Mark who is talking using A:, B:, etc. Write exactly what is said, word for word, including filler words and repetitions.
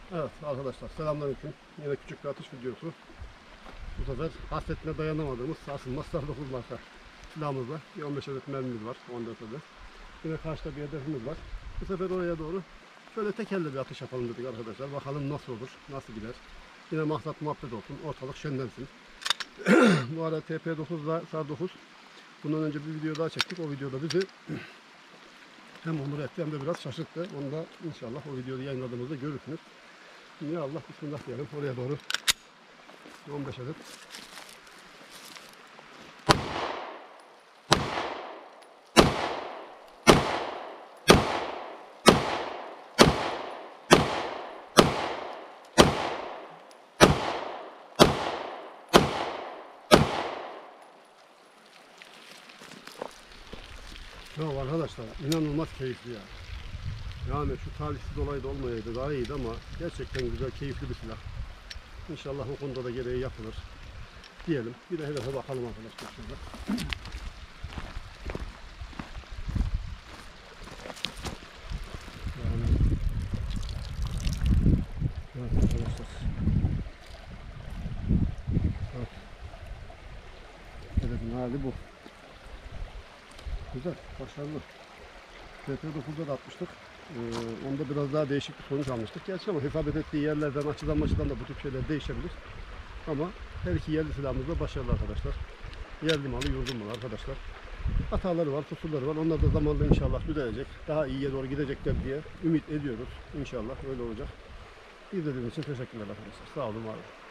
A: Evet arkadaşlar, selamünaleyküm. Yine küçük bir atış videosu. Bu sefer hasretine dayanamadığımız asılmaz Star dokuz marka silahımızla bir on beş adet mermimiz var. on dört adet. Yine karşıda bir hedefimiz var. Bu sefer oraya doğru şöyle tekerle bir atış yapalım dedik arkadaşlar. Bakalım nasıl olur, nasıl gider. Yine maksat muhabbet olsun, ortalık şenlensin. Bu arada T P dokuzla Star dokuz bundan önce bir video daha çektik. O videoda bizi hem onur etti hem de biraz şaşırttı. Onu da inşallah o videoyu yayınladığımızda görürsünüz. Ya Allah, bismillah diyelim. Oraya doğru on beş adet. Ya arkadaşlar, inanılmaz keyifli ya. Yani şu talihsiz olay da olmayaydı daha iyiydi ama gerçekten güzel, keyifli bir silah. İnşallah o konuda da gereği yapılır diyelim. Bir de hedefe bakalım arkadaşlar şurada. Yani, evet arkadaşlar. Evet. Hedefin hali bu. Güzel, başarılı. T P dokuzda da atmıştık. Ee, onda biraz daha değişik bir sonuç almıştık. Gerçi ama isabet ettiği yerlerden, açıdan açıdan da bu tip şeyler değişebilir. Ama her iki yerli silahımız da başarılı arkadaşlar. Yerli malı, yurdum malı arkadaşlar. Hataları var, kusurları var. Onlar da zamanla inşallah düzelecek. Daha iyiye doğru gidecekler diye ümit ediyoruz. İnşallah öyle olacak. İzlediğiniz için teşekkürler arkadaşlar. Sağ olun, var olun.